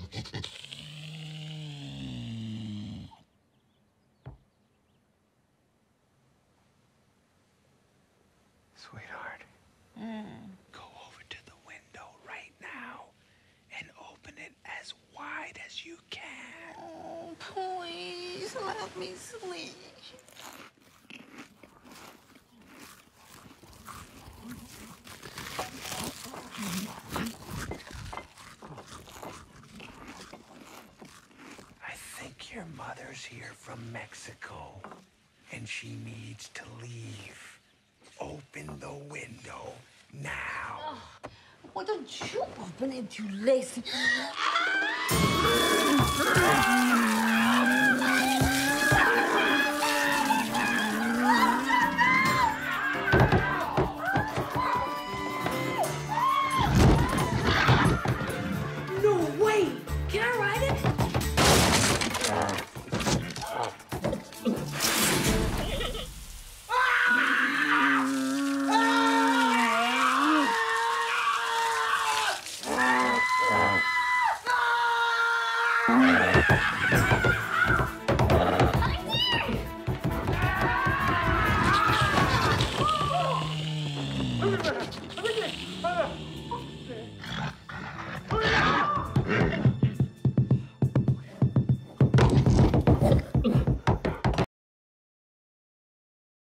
Sweetheart, go over to the window right now and open it as wide as you can. Oh, please let me sleep. I think your mother's here from Mexico, and she needs to leave. Open the window now. Oh, why don't you open it, you lazy...